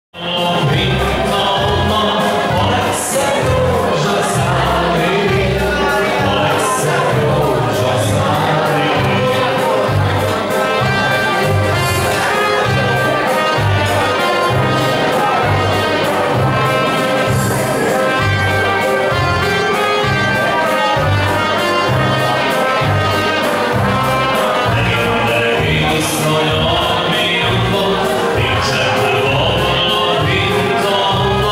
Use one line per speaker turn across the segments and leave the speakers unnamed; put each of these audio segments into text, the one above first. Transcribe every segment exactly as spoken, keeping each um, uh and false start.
Nincsen valami, mint a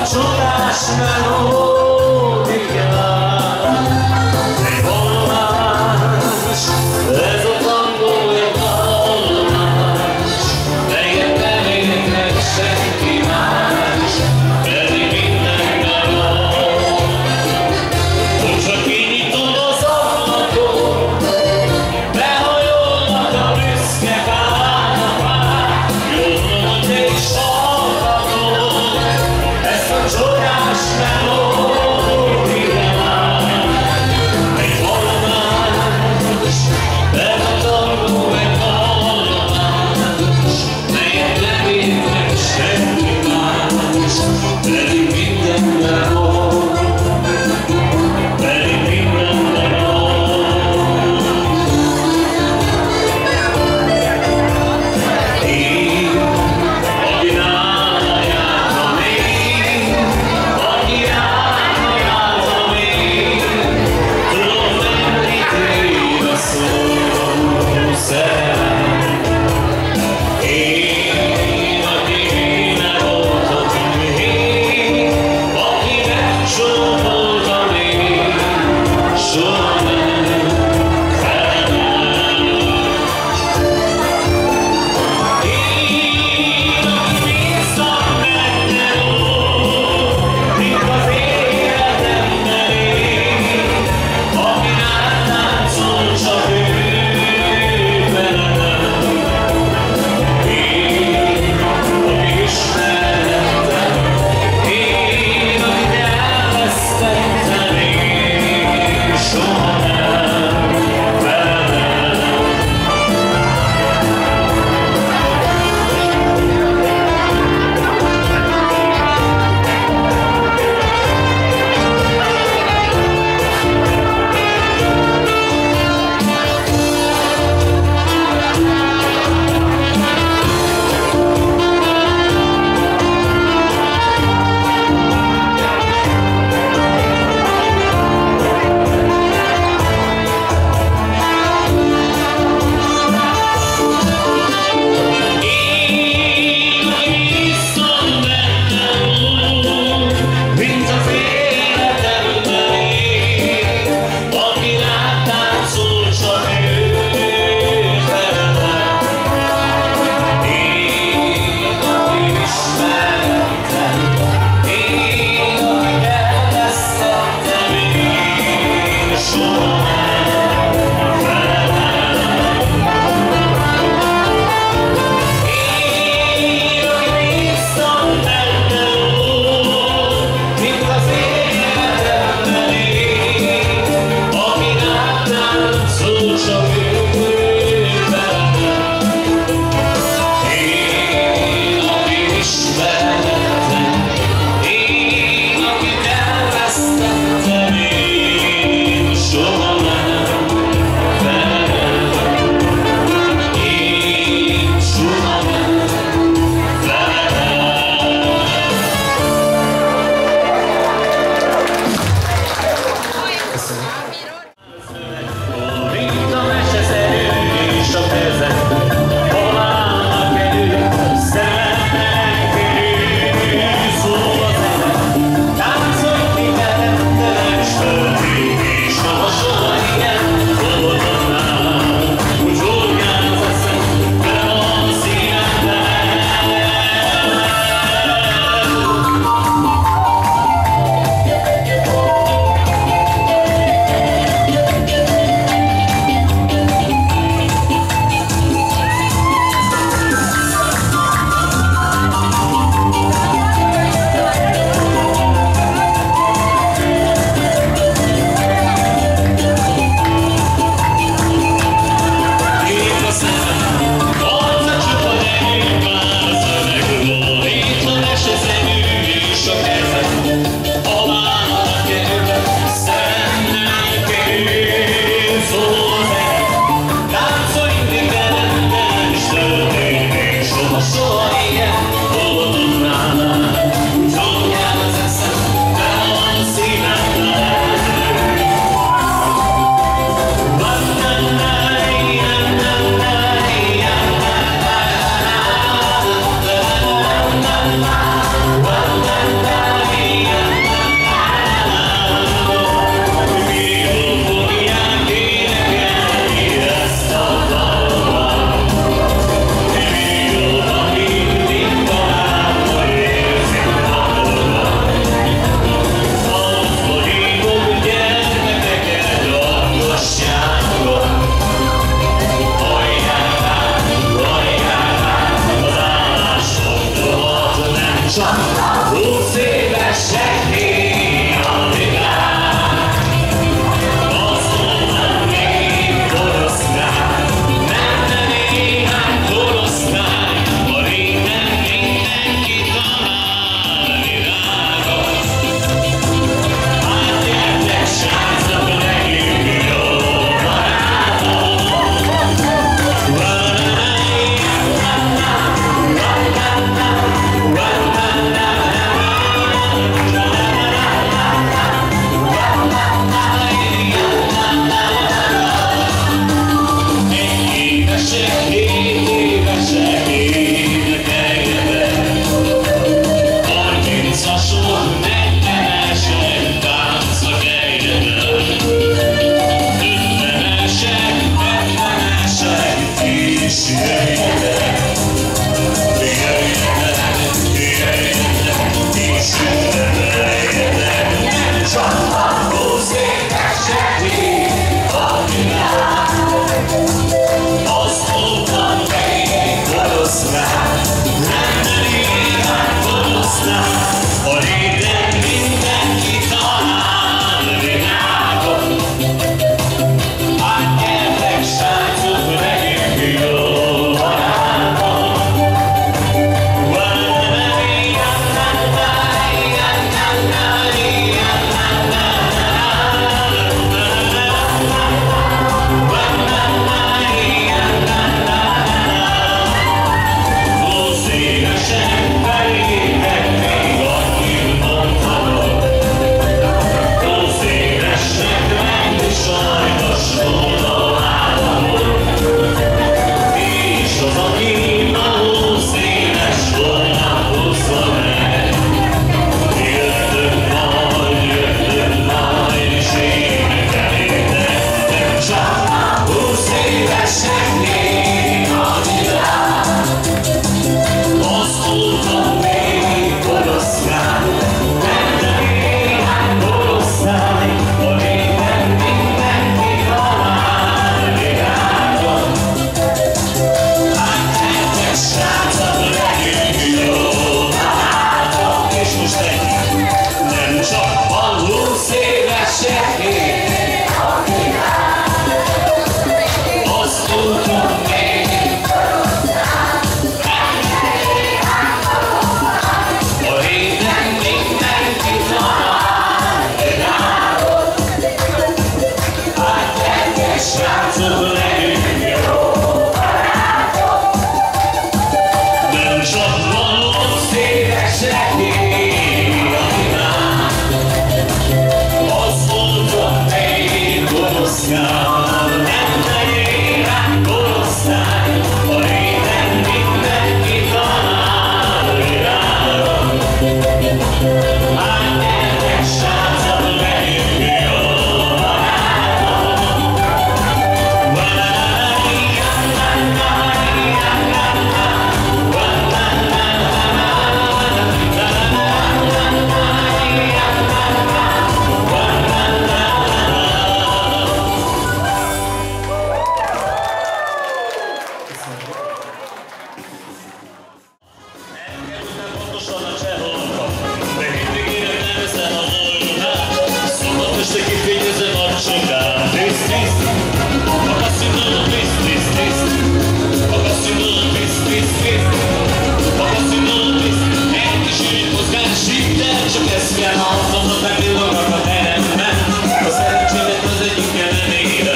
csodás melódiát. Egy vallomás, ez a tangó egy vallomás, melyet nem énekel senki más, pedig minden dalol. Hogy csak kinyitod az ablakot, behajolnak a büszke kárnapák, jól és hallgatod ezt a csodás melódiát. csak húsz éves senki a világ. Azonnal még oroszlán, nem nem néhány oroszlán, a régen mindenki talál virágot. Hát gyertek, srácok, legyünk jó barátok.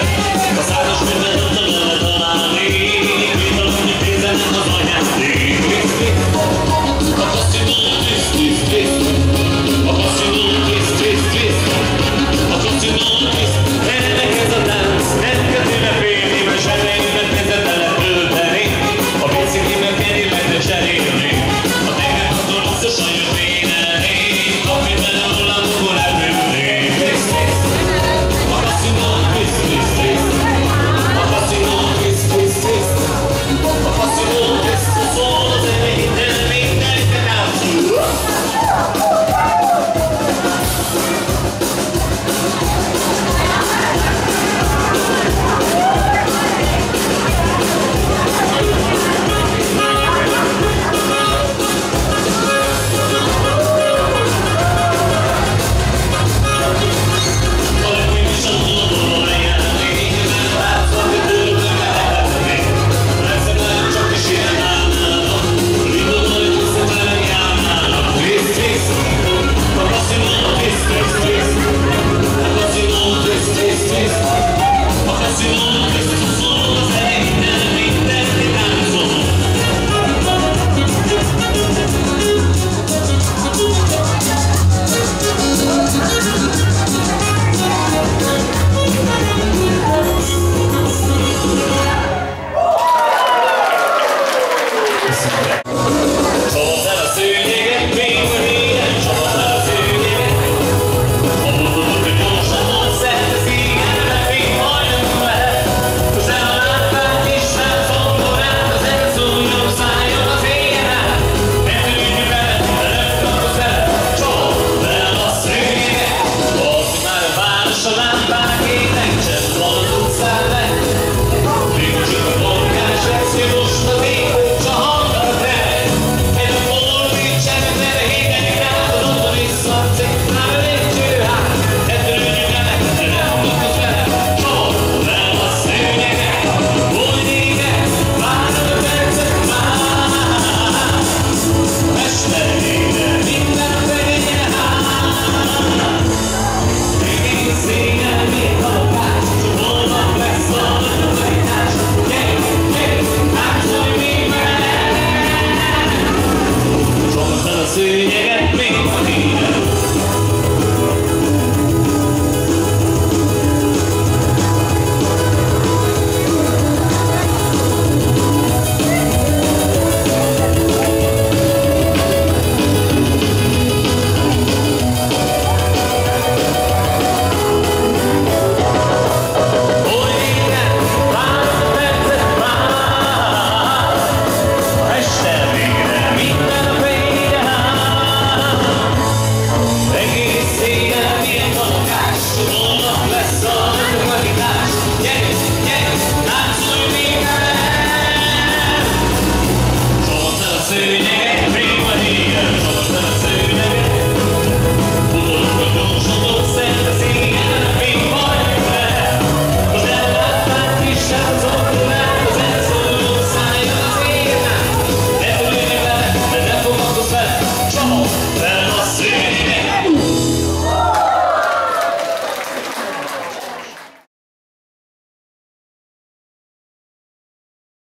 A százas minden ott a találni, mint a mondjuk kézen az anyám. Csapott el a szőnyeget, még a híren, csapott el a szőnyeget. A mondodok, hogy gyorsan ott szert az égen, még majdnem lehet. Most el a lámpát is rá zongorát, az elszúnyom szálljon az égen át. Ne tűnjünk vele, de nem kapsz vele, csapott el a szőnyeget. Valaki már a város a lámpák ének, sem van az utcán le. Még csak a borgás lesz, hogy most az ég, csak hallgat a terek. Egy a fordítsen, erre hétenik rá, az oda visszarcik, már a lépcső hát. Ne törődjünk el, de nem kapsz vele, csapott el a szőnyeget. Hogy éget, várod a percet már. Mesterére minden vegye hát. Egész éjjel még a lakás, csak holnap lesz a megtakarítás. Gyere, gyere, látszolj még velem! Csapott el a szőnyeget, még a híren. Then I'll see you.